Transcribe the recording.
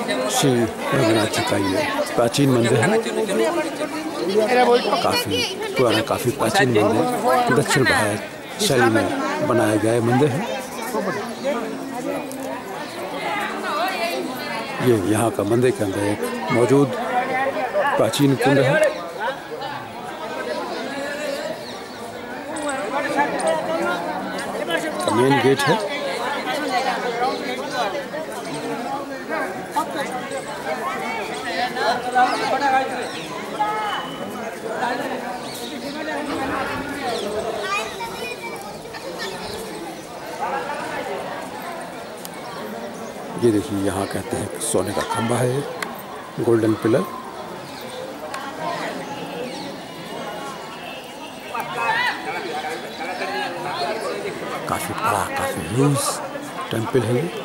श्री रघुनाथ जी का ये प्राचीन मंदिर है। काफ़ी पुराना, काफ़ी प्राचीन मंदिर, दक्षिण भारत शैली में बनाया गया मंदिर है। ये यहाँ का मंदिर के अंदर एक मौजूद प्राचीन कुंड है। मेन गेट है। ये देखिए, यहाँ कहते हैं कि सोने का खंभा है, गोल्डन पिलर। काफी बड़ा, काफी ह्यूज टेम्पल है ये।